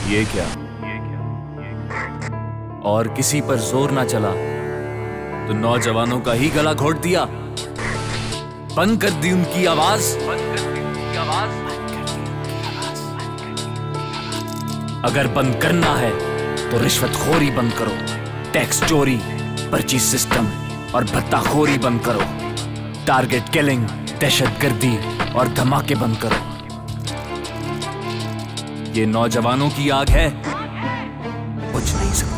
ये क्या? और किसी पर जोर ना चला तो नौजवानों का ही गला घोट दिया। बंद कर दी उनकी आवाज। अगर बंद करना है तो रिश्वतखोरी बंद करो, टैक्स चोरी, पर्ची सिस्टम और भत्ताखोरी बंद करो, टारगेट किलिंग, दहशतगर्दी और धमाके बंद करो। ये नौजवानों की आग है, बुझ नहीं सकती।